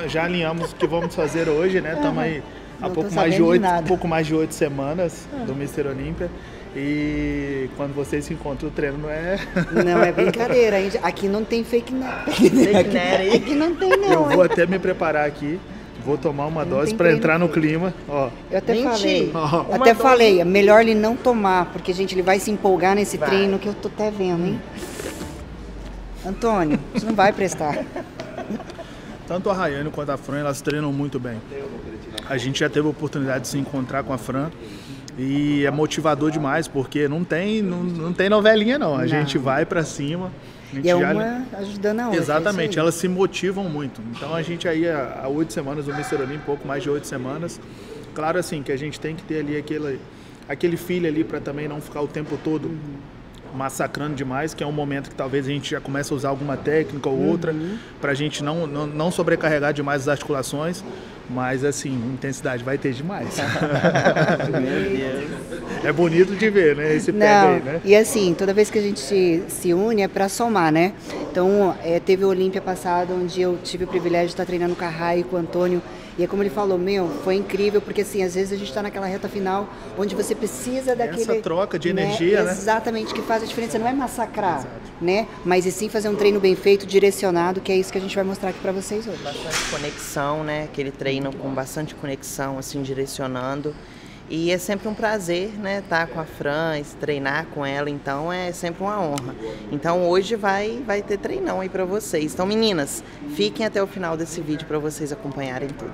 já alinhamos o que vamos fazer hoje, né? Estamos aí há pouco mais de 8 semanas do Mr. Olímpia. E quando vocês se encontram, o treino não é... Não é brincadeira. Aqui não tem fake news. Aqui não tem, não. Eu vou até me preparar aqui. Vou tomar uma dose para entrar no clima. Ó. Eu até falei, é melhor ele não tomar, porque, gente, ele vai se empolgar nesse treino que eu tô até vendo, hein? Antônio, isso não vai prestar. Tanto a Rayane quanto a Fran, elas treinam muito bem. A gente já teve a oportunidade de se encontrar com a Fran e é motivador demais, porque não tem novelinha, não. A gente vai para cima. E é uma ajudando a outra. Exatamente, elas se motivam muito. Então a gente aí há 8 semanas no Mr. Olímpia, pouco mais de 8 semanas. Claro assim, que a gente tem que ter ali aquele feeling ali para também não ficar o tempo todo massacrando demais, que é um momento que talvez a gente já comece a usar alguma técnica ou outra, para a gente não sobrecarregar demais as articulações. Mas assim, intensidade vai ter demais. Meu Deus. É bonito de ver, né? Esse pega aí, né? E assim, toda vez que a gente se une é para somar, né? Então, teve o Olímpia passado, onde eu tive o privilégio de estar treinando com a Rai e com o Antônio. E é como ele falou, foi incrível, porque assim, às vezes a gente está naquela reta final, onde você precisa daquele... Essa troca de energia, né? Exatamente, que faz a diferença. Não é massacrar, né? Mas e sim fazer um treino bem feito, direcionado, que é isso que a gente vai mostrar aqui para vocês hoje. Bastante conexão, né? Aquele treino com bastante conexão, assim, direcionando. E é sempre um prazer, né, estar com a Fran, treinar com ela, então é sempre uma honra. Então hoje vai ter treinão aí para vocês. Então meninas, fiquem até o final desse vídeo para vocês acompanharem tudo.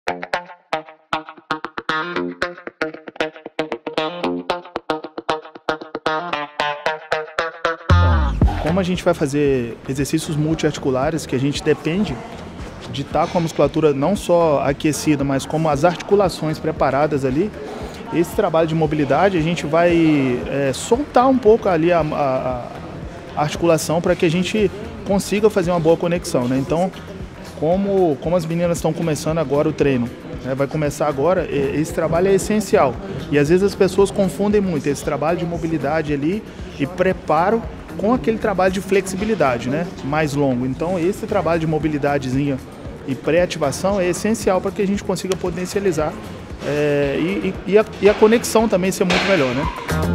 Como a gente vai fazer exercícios multiarticulares, que a gente depende de estar com a musculatura não só aquecida, mas como as articulações preparadas ali, esse trabalho de mobilidade a gente vai soltar um pouco ali a articulação para que a gente consiga fazer uma boa conexão, né? Então, como as meninas estão começando agora o treino, né, vai começar agora, esse trabalho é essencial. E às vezes as pessoas confundem muito esse trabalho de mobilidade ali e preparo com aquele trabalho de flexibilidade, né, mais longo. Então, esse trabalho de mobilidadezinha e pré-ativação é essencial para que a gente consiga potencializar e a conexão também ser muito melhor, né?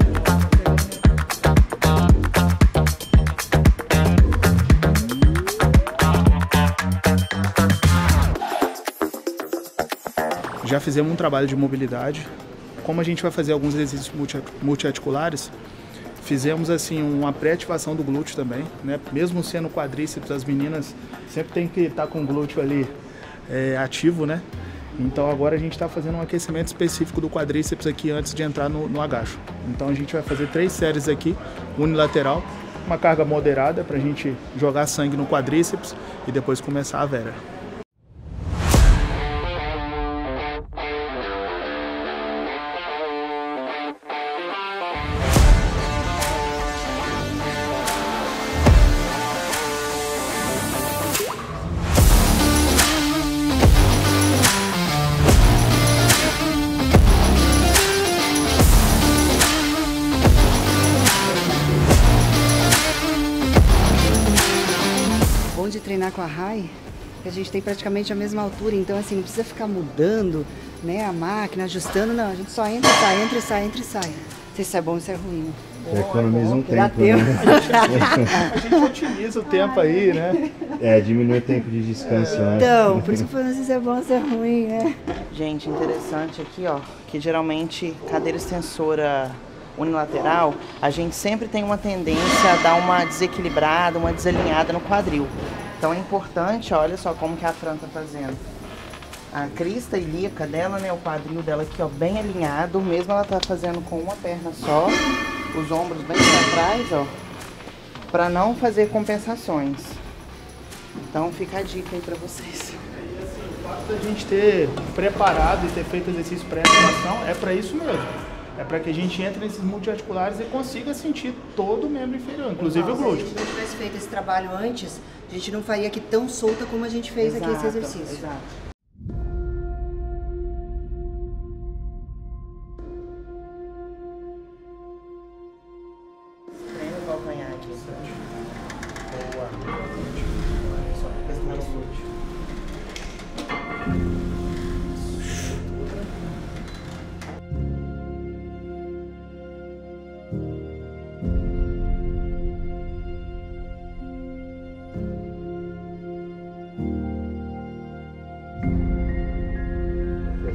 Já fizemos um trabalho de mobilidade. Como a gente vai fazer alguns exercícios multiarticulares, fizemos assim uma pré-ativação do glúteo também, né? Mesmo sendo quadríceps, as meninas sempre tem que estar com o glúteo ali ativo, né? Então agora a gente está fazendo um aquecimento específico do quadríceps aqui antes de entrar no agacho. Então a gente vai fazer 3 séries aqui, unilateral, uma carga moderada para a gente jogar sangue no quadríceps e depois começar a vera. De treinar com a Rai, que a gente tem praticamente a mesma altura, então assim, não precisa ficar mudando, né, a máquina, ajustando, não, a gente só entra e sai, entra e sai, entra e sai. Não sei se é bom ou se é ruim. Economiza um tempo, né? A gente otimiza o tempo aí, né? Diminui o tempo de descanso, né? Então, por isso que eu falei, não sei se é bom ou se é ruim, né? Gente, interessante aqui, ó, que geralmente cadeira extensora unilateral, a gente sempre tem uma tendência a dar uma desequilibrada, uma desalinhada no quadril. Então é importante, olha só como que a Fran tá fazendo. A crista ilíaca dela, né, o quadril dela aqui, ó, bem alinhado, mesmo ela tá fazendo com uma perna só, os ombros bem pra trás, ó, pra não fazer compensações. Então fica a dica aí pra vocês. O fato da gente ter preparado e ter feito exercício pré-ativação é pra isso mesmo. É para que a gente entre nesses multiarticulares e consiga sentir todo o membro inferior, inclusive o glúteo. Se a gente não tivesse feito esse trabalho antes, a gente não faria aqui tão solta como a gente fez aqui esse exercício. Exato. Treina o calcanhar aqui. Boa. Só pressionando o glúteo.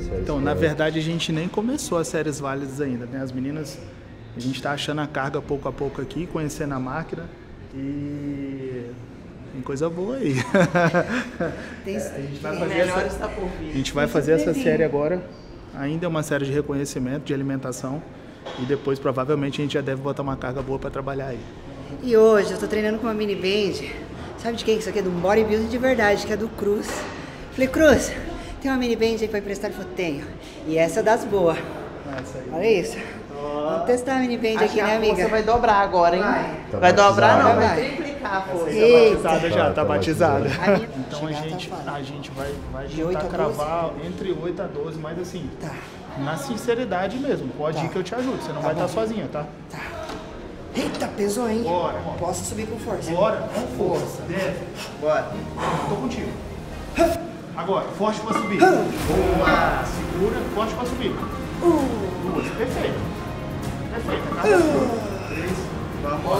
séries Então, na válidas? verdade, a gente nem começou as séries válidas ainda, né? As meninas, a gente está achando a carga pouco a pouco aqui, conhecendo a máquina e tem coisa boa aí. Tem, A gente vai O fazer melhor essa, está por vir. a gente vai fazer essa série agora. Ainda é uma série de reconhecimento, de alimentação. E depois, provavelmente, a gente já deve botar uma carga boa para trabalhar aí. E hoje eu tô treinando com uma mini band. Sabe de quem? Isso aqui é de um bodybuilding de verdade, que é do Cruz. Falei, Cruz, tem uma mini band aí pra emprestar? Ele falou, tenho. E essa é das boas. Olha isso. Vamos testar a mini band aqui, né, amiga? Você vai dobrar agora, hein? Tá Vai dobrar, não, batizada. vai triplicar a força. Eita. Batizada já, tá batizada. A minha- Então chegar, tá a gente vai De 8 tentar a cravar entre 8 a 12, mas assim, Tá. na sinceridade mesmo. Pode ir que eu te ajudo, você não vai estar sozinha, tá? Tá. Eita, pesou, hein? Bora. Posso subir com força. Bora, com força. Deve. Bora. Tô contigo. Agora, forte pra subir. Boa. Segura, forte pra subir. 2, perfeito. Perfeito. Acaba 3, Vamos.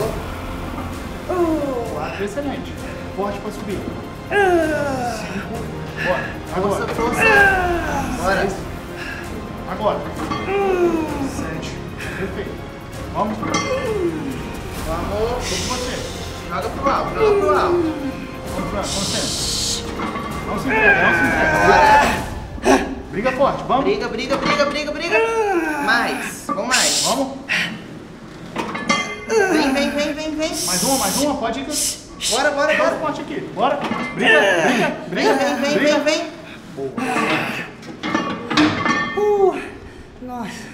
4, excelente. Forte pra subir. 5, bora. Agora. Força, força. Bora. 6, agora. 7, perfeito. Vamos. Vamos. Tô com você. Joga pro alto, joga pro alto. Vamos, Fran, concentra. Não se entrega, não se entrega. Briga forte, vamos. Briga, briga, briga, briga, briga. Mais. Vamos mais. Vamos. Vem, vem, vem, vem, vem. Mais uma, pode ir que eu... Bora, bora, Bora bora. forte aqui. Bora. Briga, briga, briga. Vem, vem, vem, briga. vem, vem. Nossa.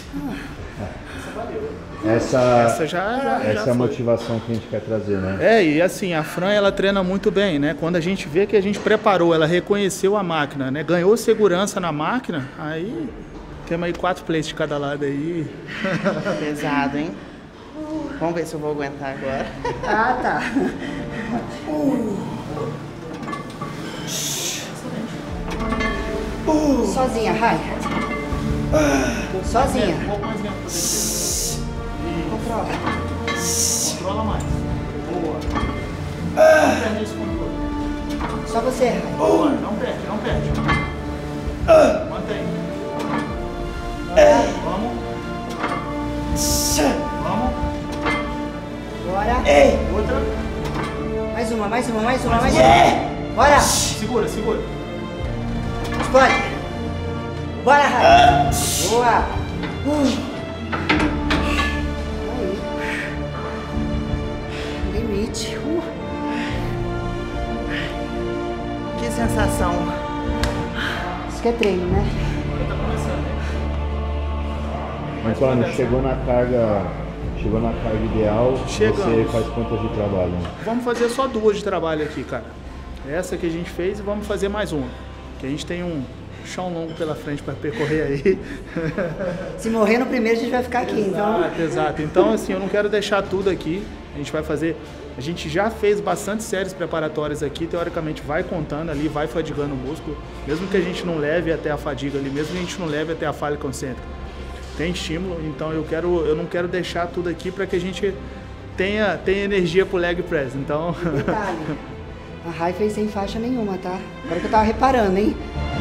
Essa já Essa é a foi. motivação que a gente quer trazer, né? É, e assim, a Fran, ela treina muito bem, né? Quando a gente vê que a gente preparou, ela reconheceu a máquina, né? Ganhou segurança na máquina, aí temos aí 4 plates de cada lado aí. Pesado, hein? Vamos ver se eu vou aguentar agora. Ah, tá. Sozinha, Rai. Sozinha. Um pouco mais lento pra descer. Controla. Controla mais. Boa. Não perde esse controle. Só você, Rai. Boa, não perde, não perde. Mantém. Vamos. Vamos. Bora. Outra. Mais uma, mais uma, mais uma, mais uma. Bora. Segura, segura. Explode. Bora, Rai. Boa. Aí. Limite. Que sensação. Isso que é treino, né? Mas quando chegou na carga ideal, você Chegamos. faz quantas de trabalho? Vamos fazer só 2 de trabalho aqui, cara. Essa que a gente fez e vamos fazer mais uma. Que a gente tem um chão longo pela frente para percorrer aí. Se morrer no primeiro, a gente vai ficar aqui, então. Exato. Então, assim, eu não quero deixar tudo aqui. A gente vai fazer... A gente já fez bastante séries preparatórias aqui. Teoricamente, vai contando ali, vai fadigando o músculo. Mesmo que a gente não leve até a fadiga ali, mesmo que a gente não leve até a falha concêntrica. Tem estímulo, então eu não quero deixar tudo aqui para que a gente tenha energia pro leg press. Então... Detalhe. A Rai fez sem faixa nenhuma, tá? Agora que eu tava reparando, hein?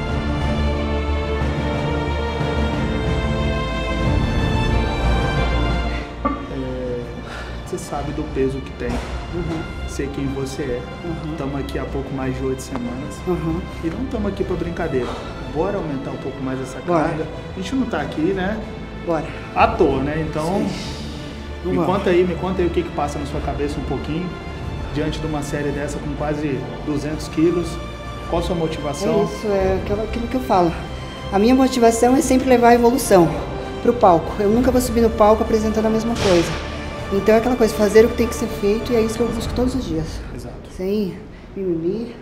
Você sabe do peso que tem, sei quem você é. Estamos aqui há pouco mais de 8 semanas e não estamos aqui para brincadeira. Bora aumentar um pouco mais essa Bora. carga. A gente não está aqui, né, Bora. à toa, né? Então, me Vamos. conta aí o que passa na sua cabeça um pouquinho, diante de uma série dessa com quase 200 quilos. Qual a sua motivação? É isso, é aquilo que eu falo. A minha motivação é sempre levar a evolução pro palco. Eu nunca vou subir no palco apresentando a mesma coisa. Então é aquela coisa, fazer o que tem que ser feito e é isso que eu busco todos os dias. Exato. Sem mimimi.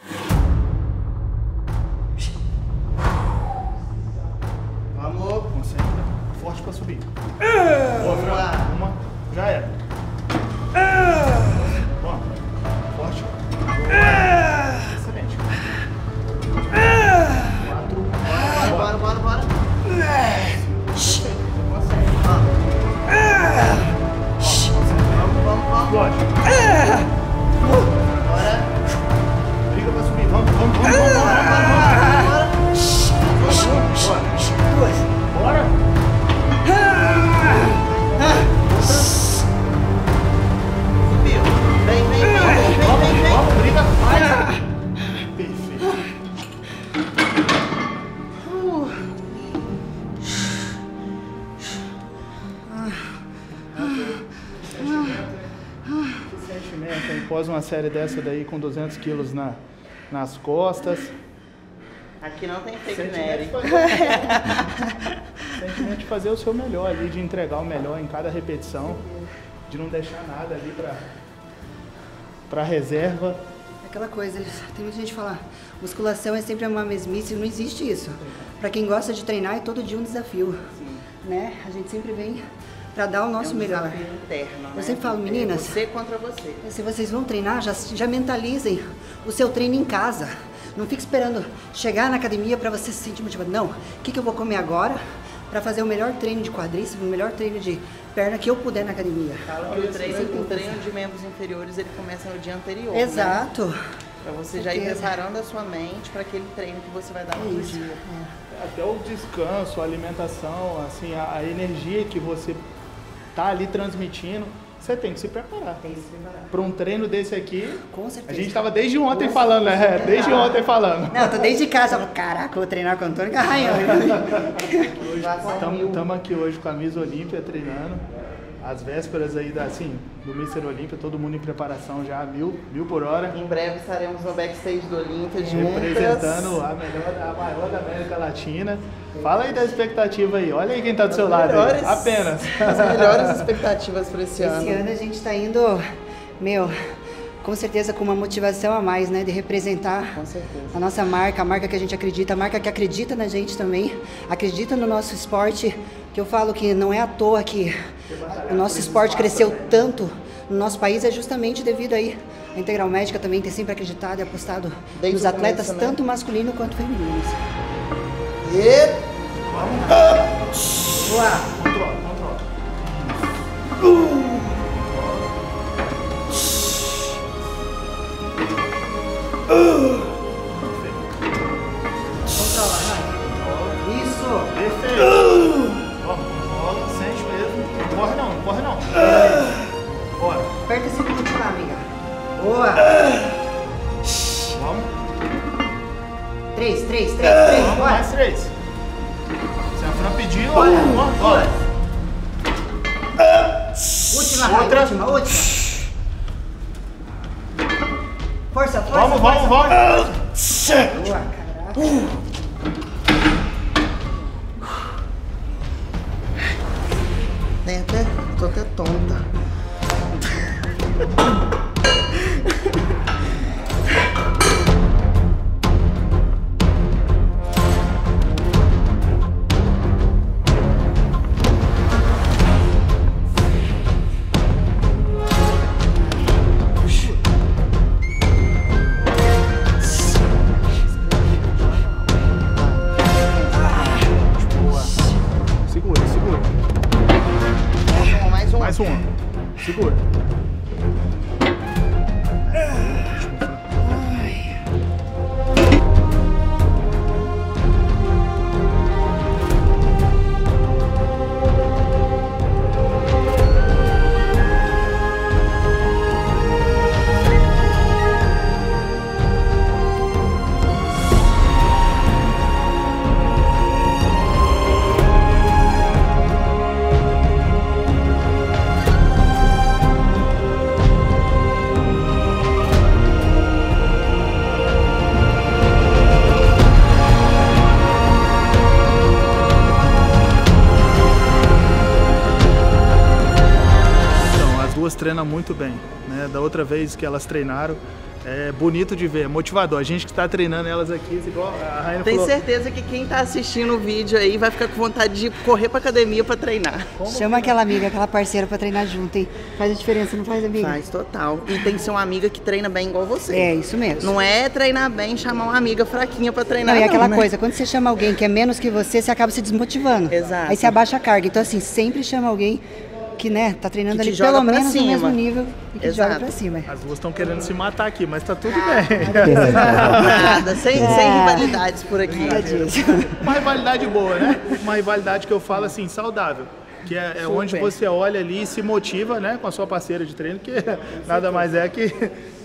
Vamos. Concentra. Forte para subir. Boa, Fran. Uma. Já era. Bom. Forte. Excelente. 4. Bora, bora, bora. Vamos, vamos, vamos. Explode. Bora. após uma série dessa daí com 200 quilos nas costas. Aqui não tem fake nerd. Sentimento de fazer o seu melhor ali, de entregar o melhor em cada repetição, de não deixar nada ali para reserva. Aquela coisa, tem muita gente que fala, musculação é sempre uma mesmice, não existe isso. Para quem gosta de treinar, é todo dia um desafio. Né? A gente sempre vem para dar o nosso melhor. Interno, eu sempre falo, meninas, você contra você. Se vocês vão treinar, já mentalizem o seu treino em casa. Não fique esperando chegar na academia para você se sentir motivado. Não, o que eu vou comer agora para fazer o melhor treino de quadríceps, o melhor treino de perna que eu puder na academia. Fala que o treino de membros inferiores ele começa no dia anterior. Exato. Né? Para você já ir preparando a sua mente para aquele treino que você vai dar no dia. Até o descanso, a alimentação, assim, a energia que você tá ali transmitindo, você tem que se preparar. Tem que se preparar. Para um treino desse aqui, com certeza. A gente estava desde ontem falando, né? Desde ontem falando. Não, eu tô desde casa, caraca, vou treinar com o Antônio Carranhão. Estamos aqui hoje com a Miss Olímpia treinando. As vésperas aí do Mr. Olímpia, todo mundo em preparação já, mil por hora. Em breve estaremos no backstage do Olímpia representando a maior da América Latina. Fala aí da expectativa aí, olha aí quem tá do seu lado aí. Apenas. As melhores expectativas para esse ano. Esse ano a gente tá indo, com certeza com uma motivação a mais, né? De representar a nossa marca, a marca que a gente acredita, a marca que acredita na gente também, acredita no nosso esporte, que eu falo que não é à toa que o nosso esporte cresceu tanto no nosso país, é justamente devido aí a Integral Médica também ter sempre acreditado e apostado nos atletas, tanto masculino quanto femininos. Vamos lá, controla. Isso! Perfeito! Vamos, controla, sente mesmo. Não corre não. Bora. Aperta esse glúteo lá, amiga. Boa! Vamos. 3, Vamos, bora! mais 3. Se a Fran pediu, olha. Última, outra. Última. Força. Vamos. Boa, caraca. Tô até tonta. Mais um. Segura. Treinam muito bem, né? Da outra vez que elas treinaram, é bonito de ver, é motivador. A gente que está treinando elas aqui, igual a Raina Tenho falou. certeza que quem está assistindo o vídeo aí vai ficar com vontade de correr para academia para treinar. Chama aquela amiga, aquela parceira para treinar junto, hein? Faz a diferença, não faz, amiga? Faz total. E tem que ser uma amiga que treina bem igual você. É, isso mesmo. Não é treinar bem, chamar uma amiga fraquinha para treinar. Não, e aquela né? coisa, quando você chama alguém que é menos que você acaba se desmotivando. Exato. Aí você abaixa a carga. Então, assim, sempre chama alguém que, né, tá treinando ali pelo menos no mesmo nível e que joga pra cima. As duas estão querendo se matar aqui, mas tá tudo bem. Nada, sem rivalidades por aqui. Nada disso. Uma rivalidade boa, né? Uma rivalidade que eu falo assim, saudável. Que é onde você olha ali e se motiva, né, com a sua parceira de treino, que nada mais é que...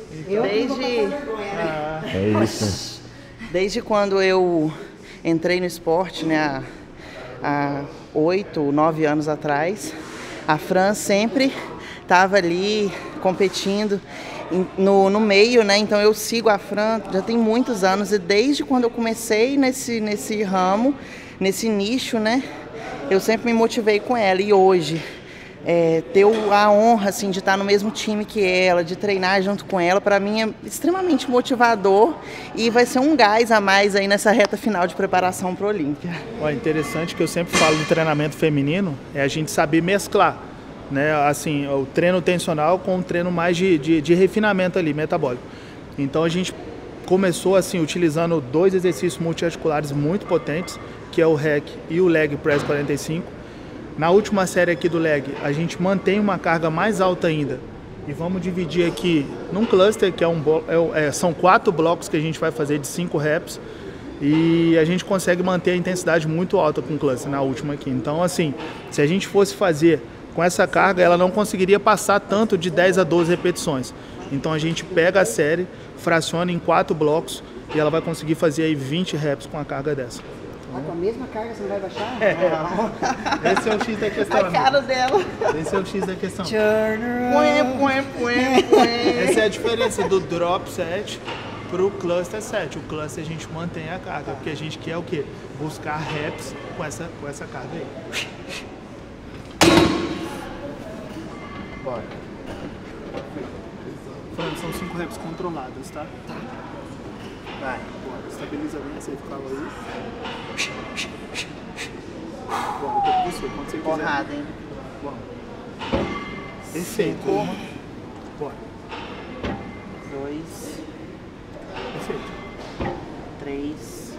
É isso. Desde quando eu entrei no esporte, né, há 8, 9 anos atrás, a Fran sempre estava ali competindo no meio, né? Então eu sigo a Fran já tem muitos anos e desde quando eu comecei nesse ramo, nesse nicho, né? Eu sempre me motivei com ela e hoje ter a honra assim, de estar no mesmo time que ela, de treinar junto com ela, para mim é extremamente motivador e vai ser um gás a mais aí nessa reta final de preparação para o Olímpia. Ó, interessante que eu sempre falo de treinamento feminino, é a gente saber mesclar, né? Assim, o treino tensional com o treino mais de refinamento ali, metabólico. Então a gente começou assim, utilizando 2 exercícios multiarticulares muito potentes, que é o REC e o Leg Press 45. Na última série aqui do leg, a gente mantém uma carga mais alta ainda. E vamos dividir aqui num cluster, que são 4 blocos que a gente vai fazer de 5 reps. E a gente consegue manter a intensidade muito alta com o cluster na última aqui. Então, assim, se a gente fosse fazer com essa carga, ela não conseguiria passar tanto de 10 a 12 repetições. Então a gente pega a série, fraciona em 4 blocos e ela vai conseguir fazer aí 20 reps com a carga dessa. Com a mesma carga você não vai baixar? Não. Esse é o X da questão. A cara dela. Esse é o X da questão. Põe. Essa é a diferença do drop set pro cluster set. O cluster a gente mantém a carga, porque a gente quer o quê? Buscar reps com essa carga aí. Bora. Fran, são 5 reps controladas, tá? Tá. Vai. Bora. Estabiliza bem essa ficava aí. Bora, eu tô com você. Quando você quiser. Porrada, hein? Vamos. Perfeito. Bora. 2. Perfeito. 3.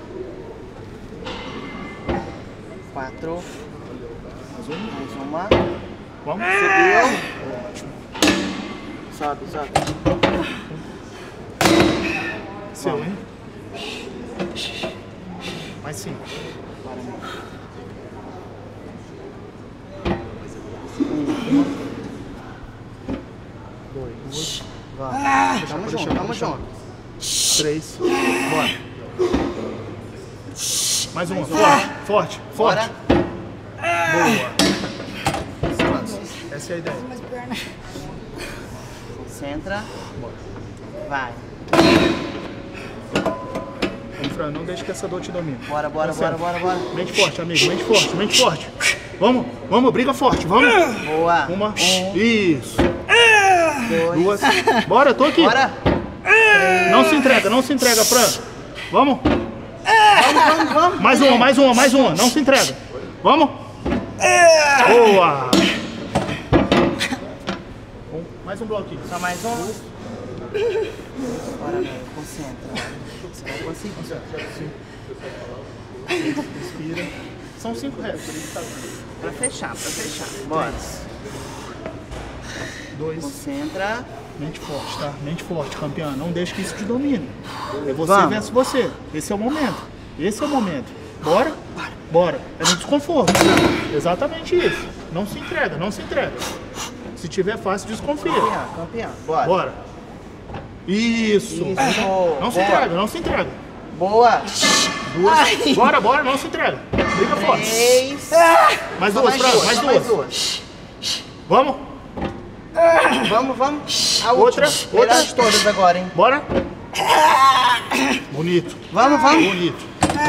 4. Mais uma. Vamos? Subiu. Ótimo. Sobe. Seu, hein? Mais 5. Bora, meu. 2. Vamos junto. 3. Bora. Mais uma. Forte. Bora. Boa. Essa é a ideia. Concentra. Vai. Vamos, Fran, não deixe que essa dor te domine. Bora. Mente forte, amigo. Mente forte. Vamos, briga forte. Vamos. Boa. Uma. Isso. 2. 2. Bora, tô aqui. Bora. Não se entrega, Fran. Vamos. Vamos. Mais uma. Não se entrega. Vamos. Boa. Mais um bloquinho. Só mais um. Bora, velho. Concentra. Você vai conseguir. Respira. São 5 reps. Pra fechar. Bora. 2. Concentra. Mente forte, tá? Mente forte, campeã. Não deixe que isso te domine. É você Vamos. versus você. Esse é o momento. Bora. É no desconforto. Exatamente isso. Não se entrega. Se tiver fácil, desconfia. Campeão. Bora. Isso. Não se entrega. Boa. 2. Bora, não se entrega. Briga forte. 3. Mais 2, Fran, mais 2. Vamos. A Outra. Melhor de todas agora, hein? Bora. Bonito. Vamos. Bonito.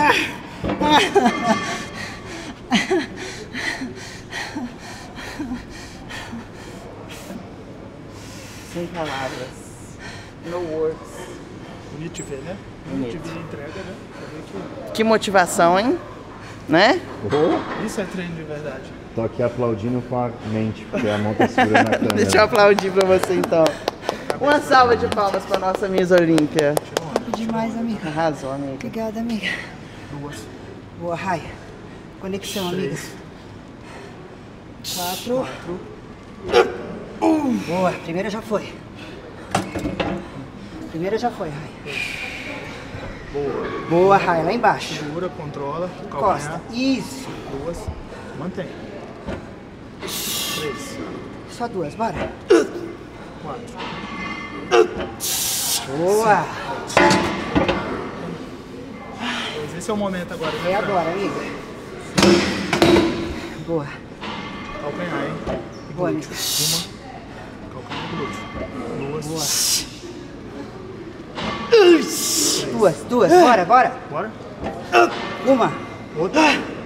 Sem palavras. No words. Bonito de ver, né? Bonito de ver a entrega, né? Que motivação, hein? Né? Isso é treino de verdade. Tô aqui aplaudindo com a mente, porque a mão tá segurando a câmera. Deixa eu aplaudir pra você então. Uma salva de palmas pra nossa Miss Olímpia. Top demais, amiga. Arrasou, amiga. Obrigada, amiga. 2. Boa, Raia. Conexão, amiga. 4. Boa, primeira já foi. Raia. Boa, Raia, lá embaixo. Segura, controla. Costa. Calcanhar. Isso. 2. Mantém. 3. Só 2, bora. 4. Boa. Esse é o momento agora, né? É Fran? agora, amiga. Boa. Calcanhar, hein? E Boa, glúteo. amiga. Uma. Calcanhar. Duas. Bora. Bora. Uma. Outra.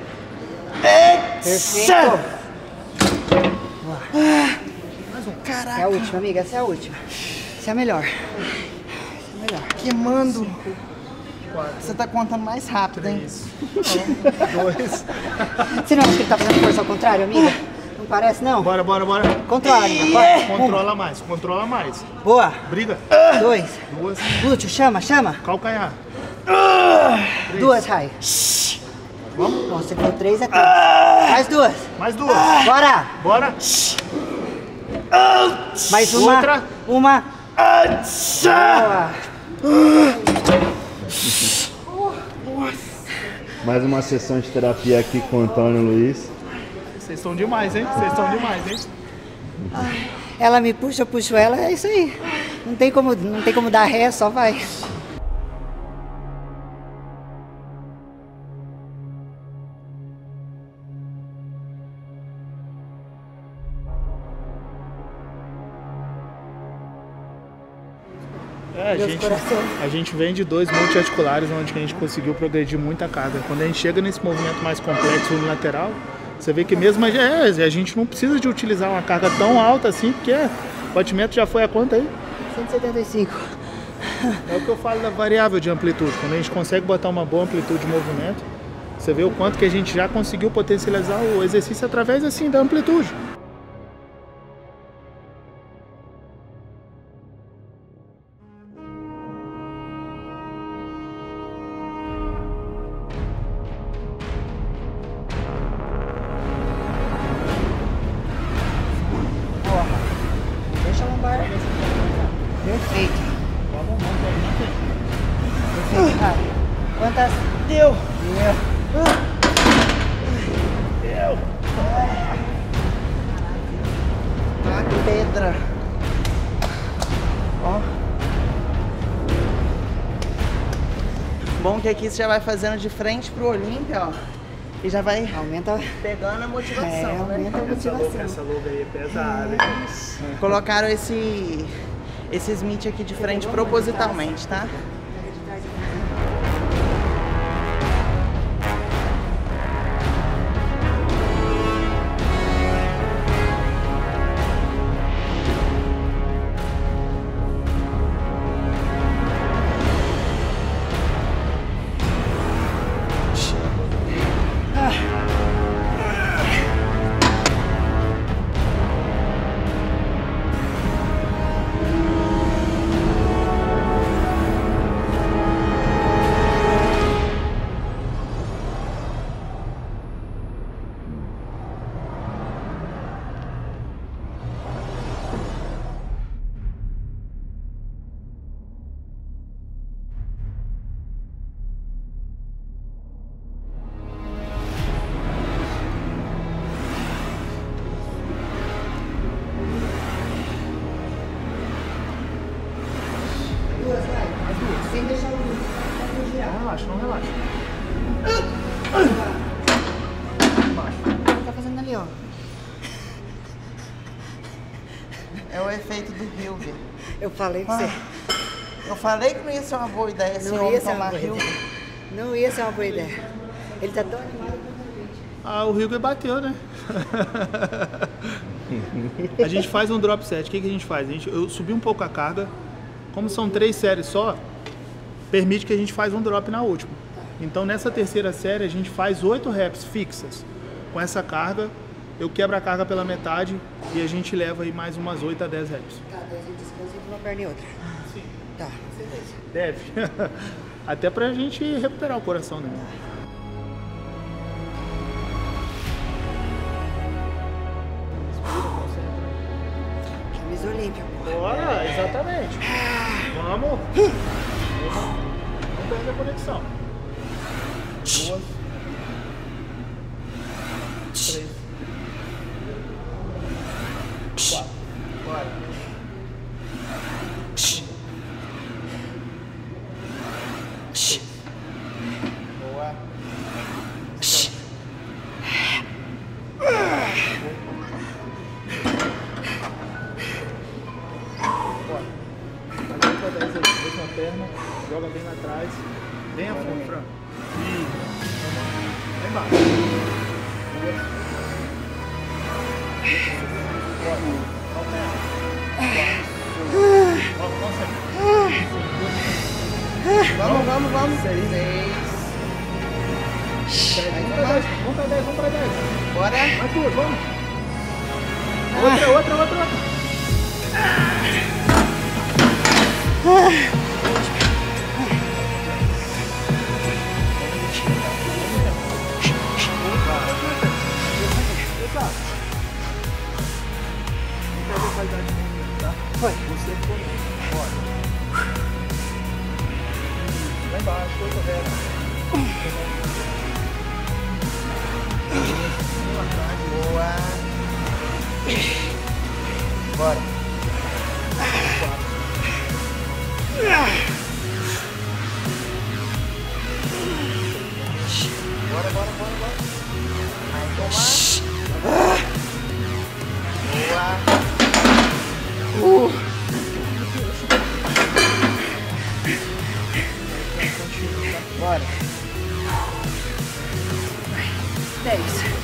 Perfeito. Mais um. Caraca. Essa é a última, amiga. Essa é a última. Essa é a melhor. Queimando. Você tá contando mais rápido, hein? 2. Você não acha que ele tá fazendo força ao contrário, amiga? Não parece, não? Bora. Controla, amiga. Bora. Controla mais. Boa. Briga. 2. 2. Lúcio, chama. Calcanhar. 2, Rai. Vamos? Bom, você deu 3, é 3. Mais 2. Mais 2. Bora. Bora. Mais uma. Outra. Uma. Boa. Mais uma sessão de terapia aqui com o Antônio Luiz. Vocês estão demais, hein? Ela me puxa, eu puxo ela, é isso aí. Não tem como dar ré, só vai. A gente vem de 2 multiarticulares, onde a gente conseguiu progredir muita carga. Quando a gente chega nesse movimento mais complexo unilateral, você vê que mesmo a gente não precisa de utilizar uma carga tão alta assim, porque o batimento já foi a quanto aí? 175. É o que eu falo da variável de amplitude. Quando a gente consegue botar uma boa amplitude de movimento, você vê o quanto que a gente já conseguiu potencializar o exercício através assim da amplitude. Deixa a lombar. Perfeito. Perfeito, Rai. Quantas? Deu. A pedra. Ó. Bom que aqui você já vai fazendo de frente pro Olímpia, ó. E já vai Aumenta. pegando a motivação, né? Aumenta a motivação. Essa logo aí é pesada. Colocaram esse Smith aqui de frente propositalmente, tá? Sem deixar o girar. Não relaxa. O que tá fazendo ali, ó? É o efeito do Hilger. Eu falei pra você. Eu falei que não ia ser uma boa ideia esse Não homem ia ser uma tomar boa Hilger. ideia. Não ia ser uma boa ideia. Ele tá tão animado. O Hilger bateu, né? A gente faz um drop set. O que a gente faz? Eu subi um pouco a carga. Como são 3 séries só, permite que a gente faz um drop na última. Então nessa terceira série a gente faz 8 reps fixas. Com essa carga, eu quebro a carga pela metade e a gente leva aí mais umas 8 a 10 reps. Tá, daí a gente descansa entre uma perna e outra. Sim. Tá, beleza. Deve. Até pra gente recuperar o coração, né? Camisa Olímpia, pô. Bora, exatamente. Vamos. Não perde a conexão. 2, 3, 4. Bora. Boa. Joga bem lá atrás. Bem à frente, Fran. Isso. Lá embaixo. Vamos. 6. 1 para 10. Bora. Mais 2, vamos. Outra. Foi. Você comigo. Bora. Lá embaixo, foi correto. Boa. Bora. Bora. Vai tomar. Boa. Bora. 10.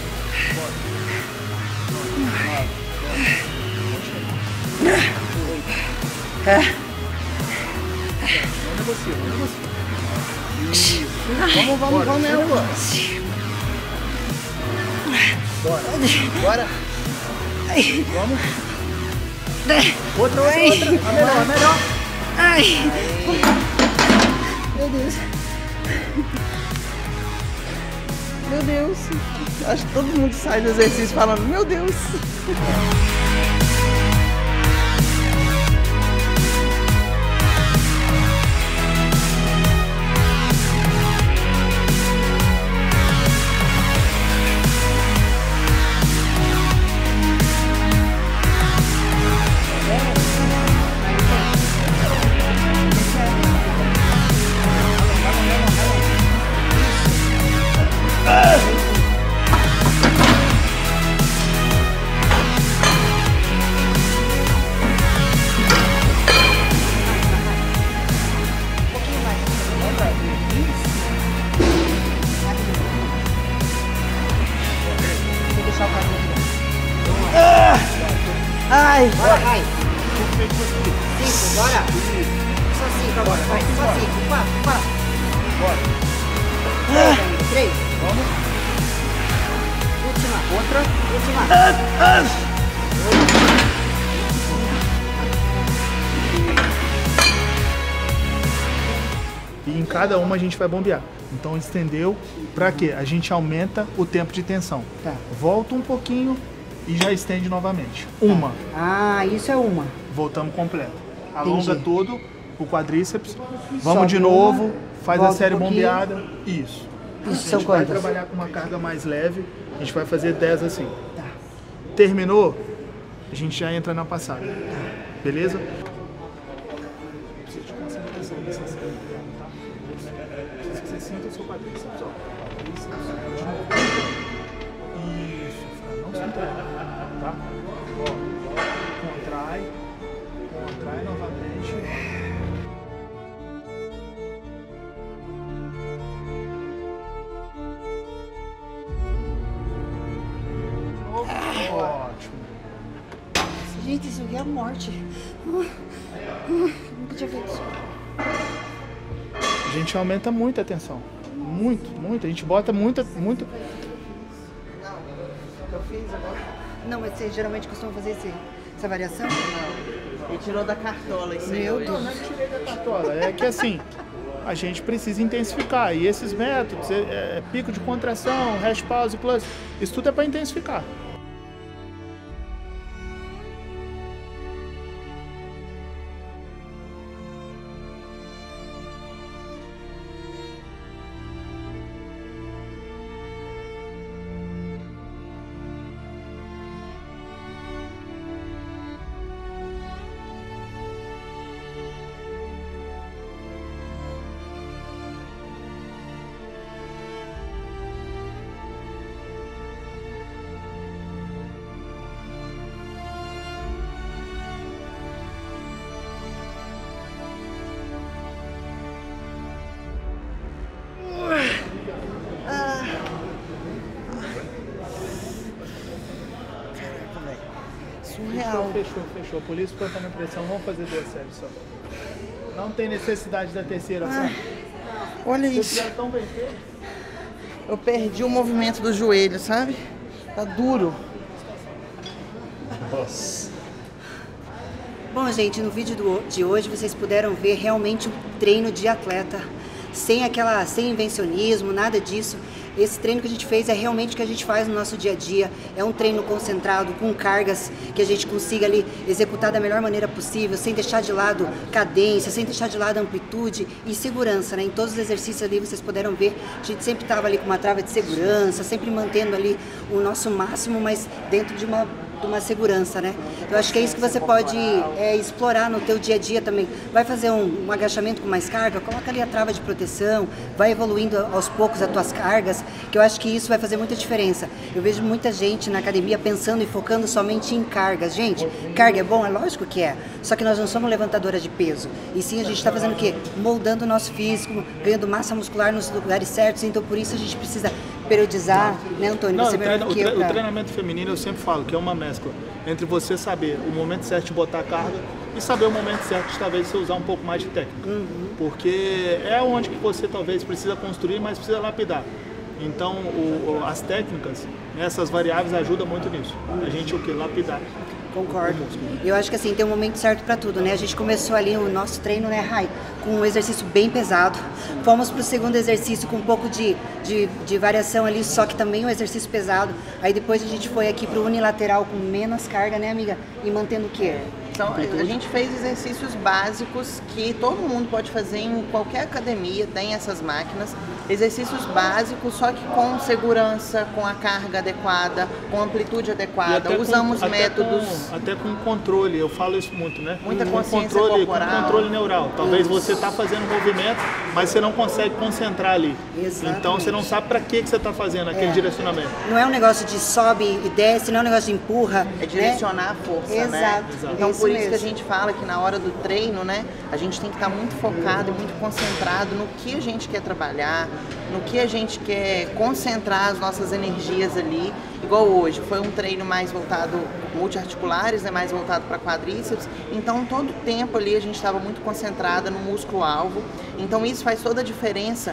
Vamos, Nelva. Bora. Vamos. Outra. A melhor. Ai. Meu Deus. Acho que todo mundo sai do exercício falando, meu Deus. Ai! Bora, vai. 5, bora. Só 5 agora, vai. Só 5. 4, para. Bora. 3. Vamos. Última. E em cada uma a gente vai bombear. Então estendeu, pra quê? A gente aumenta o tempo de tensão. Tá. Volta um pouquinho e já estende novamente. Uma. Ah, isso é uma. Voltamos completo. Alonga Entendi. todo o quadríceps. Vamos Sobe de uma, novo, faz a volta série um pouquinho. bombeada. Isso. Isso A são gente vai quantas? trabalhar com uma carga mais leve. A gente vai fazer 10 assim. Tá. Terminou, a gente já entra na passada. Beleza? Preciso de concentração nessa série, tá? Preciso que você sinta o seu quadríceps, ó. Isso, Fran, não se entrega, tá? Ó, contrai novamente. Ótimo. Gente, isso aqui é a morte. Nunca tinha feito isso. A gente aumenta muito a tensão. Muito. A gente bota muito. Eu fiz agora. Não, mas você geralmente costuma fazer essa variação? Ele tirou da cartola isso aí. Meu hoje. Deus. Não tirei da cartola. É que assim, a gente precisa intensificar. E esses métodos, pico de contração, hash pause plus, isso tudo é para intensificar. surreal. Fechou. Por isso, plantando a pressão, vamos fazer 2 séries só. Não tem necessidade da terceira, Fran. Olha isso. Tão bem feito. Eu perdi o movimento do joelho, sabe? Tá duro. Nossa. Bom, gente, no vídeo de hoje vocês puderam ver realmente um treino de atleta, sem invencionismo, nada disso. Esse treino que a gente fez é realmente o que a gente faz no nosso dia a dia. É um treino concentrado, com cargas que a gente consiga ali executar da melhor maneira possível, sem deixar de lado cadência, sem deixar de lado amplitude e segurança, né? Em todos os exercícios ali vocês puderam ver, a gente sempre estava ali com uma trava de segurança, sempre mantendo ali o nosso máximo, mas dentro de uma segurança, né? Eu acho que é isso que você pode explorar no teu dia a dia também. Vai fazer um agachamento com mais carga, coloca ali a trava de proteção, vai evoluindo aos poucos as tuas cargas, que eu acho que isso vai fazer muita diferença. Eu vejo muita gente na academia pensando e focando somente em cargas. Gente, carga é bom? É lógico que é. Só que nós não somos levantadoras de peso. E sim, a gente está fazendo o quê? Moldando o nosso físico, ganhando massa muscular nos lugares certos. Então, por isso a gente precisa periodizar, né, Antônio? Não, você o treinamento feminino eu sempre falo que é uma mescla entre você saber o momento certo de botar a carga e saber o momento certo de talvez você usar um pouco mais de técnica. Porque é onde que você talvez precisa construir, mas precisa lapidar. Então as técnicas, essas variáveis ajudam muito nisso. A gente lapidar. Concordo. Eu acho que assim, tem um momento certo para tudo, né? A gente começou ali o nosso treino, né, Rai, com um exercício bem pesado. Fomos pro segundo exercício com um pouco de variação ali, só que também um exercício pesado. Aí depois a gente foi aqui pro unilateral com menos carga, né, amiga? E mantendo o quê? Então, a gente fez exercícios básicos que todo mundo pode fazer em qualquer academia, tem essas máquinas. Exercícios básicos, só que com segurança, com a carga adequada, com amplitude adequada. Usamos métodos... Até com controle, eu falo isso muito, né? Muita consciência corporal. Com controle neural. Talvez você está fazendo movimento, mas você não consegue concentrar ali. Exatamente. Então você não sabe para que você está fazendo aquele direcionamento. Não é um negócio de sobe e desce, não é um negócio de empurra. É direcionar a força, Exato. né? Exato. Então, por isso mesmo. que a gente fala que na hora do treino, né, a gente tem que estar muito focado e muito concentrado no que a gente quer trabalhar, no que a gente quer concentrar as nossas energias ali. Igual hoje, foi um treino mais voltado, multiarticulares, né, mais voltado para quadríceps. Então, todo o tempo ali a gente estava muito concentrada no músculo-alvo. Então, isso faz toda a diferença.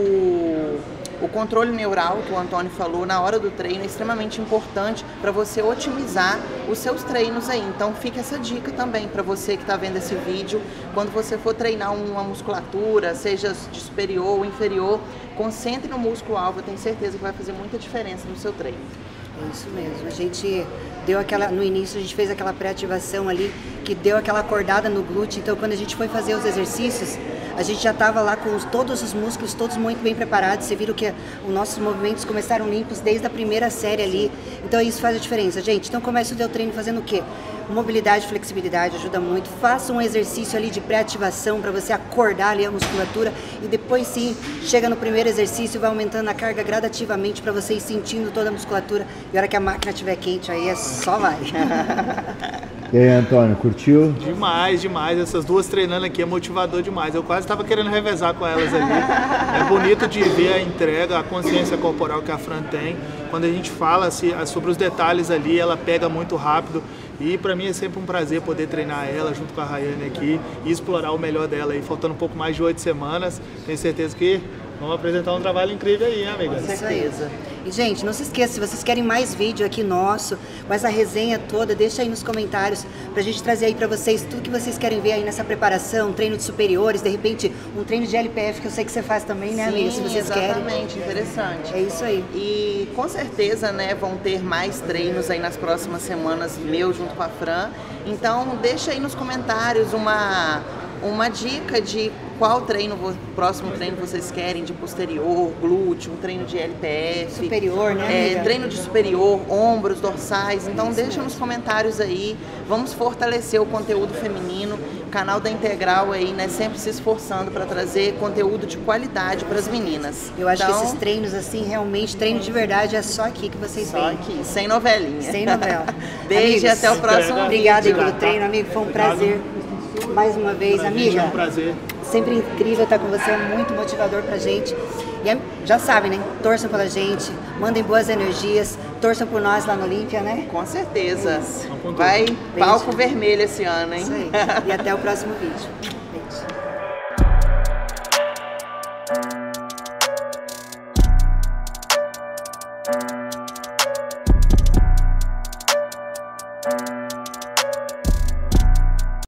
O controle neural, que o Antônio falou, na hora do treino é extremamente importante para você otimizar os seus treinos aí. Então fica essa dica também para você que está vendo esse vídeo. Quando você for treinar uma musculatura, seja de superior ou inferior, concentre no músculo-alvo, eu tenho certeza que vai fazer muita diferença no seu treino. É isso mesmo. A gente deu no início a gente fez aquela pré-ativação ali, que deu aquela acordada no glúteo. Então quando a gente foi fazer os exercícios, a gente já estava lá com todos os músculos, todos muito bem preparados. Você viram que os nossos movimentos começaram limpos desde a primeira série ali. Então isso faz a diferença, gente. Então comece o teu treino fazendo o quê? Mobilidade, flexibilidade, ajuda muito. Faça um exercício ali de pré-ativação para você acordar ali a musculatura. E depois sim, chega no primeiro exercício e vai aumentando a carga gradativamente para você ir sentindo toda a musculatura. E a hora que a máquina estiver quente, aí só vai. E aí, Antônio, curtiu? Demais, demais. Essas duas treinando aqui é motivador demais. Eu quase estava querendo revezar com elas ali. É bonito de ver a entrega, a consciência corporal que a Fran tem. Quando a gente fala sobre os detalhes ali, ela pega muito rápido. E para mim é sempre um prazer poder treinar ela junto com a Rayane aqui e explorar o melhor dela aí. Faltando um pouco mais de 8 semanas, tenho certeza que vamos apresentar um trabalho incrível aí, hein, amiga? Com certeza. E, gente, não se esqueça, se vocês querem mais vídeo aqui nosso, com essa resenha toda, deixa aí nos comentários pra gente trazer aí pra vocês tudo que vocês querem ver aí nessa preparação, treino de superiores, de repente um treino de LPF que eu sei que você faz também, né, amiga? Se vocês exatamente, querem. Interessante. É isso aí. E com certeza, né, vão ter mais treinos aí nas próximas semanas, meu junto com a Fran. Então, deixa aí nos comentários uma dica de qual próximo treino vocês querem, de posterior, glúteo, um treino de LPF. Superior, né, amiga? Treino de superior, ombros, dorsais. Então deixa nos comentários aí, vamos fortalecer o conteúdo feminino. O canal da Integral aí, né, sempre se esforçando para trazer conteúdo de qualidade para as meninas. Eu acho que esses treinos, assim, realmente, treino de verdade é só aqui que vocês veem. Só aqui, sem novelinha. Sem novela. Beijo e até o próximo vídeo. Obrigada aí pelo treino, amigo. Foi um prazer. Mais uma vez, amiga. É um prazer. Sempre incrível estar com você, é muito motivador pra gente. E já sabem, né? Torçam pela gente, mandem boas energias, torçam por nós lá no Olímpia, né? Com certeza. Isso. Vai palco vermelho esse ano, hein? Isso aí. E até o próximo vídeo.